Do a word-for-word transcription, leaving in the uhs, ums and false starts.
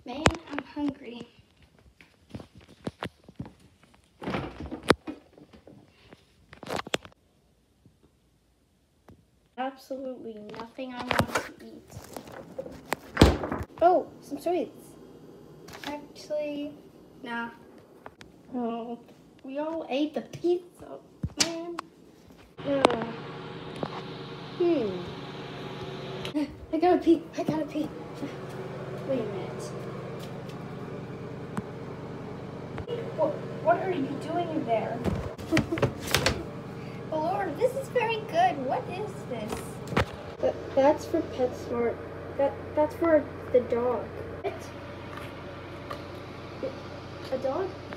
Man, I'm hungry. Absolutely nothing I want to eat. Oh, some sweets. Actually, nah. Oh, we all ate the pizza, man. Oh. Hmm. I gotta pee. I gotta pee. Wait a minute. What, what are you doing in there? Oh Lord, this is very good. What is this? That, that's for PetSmart. That that's for the dog. What? A dog?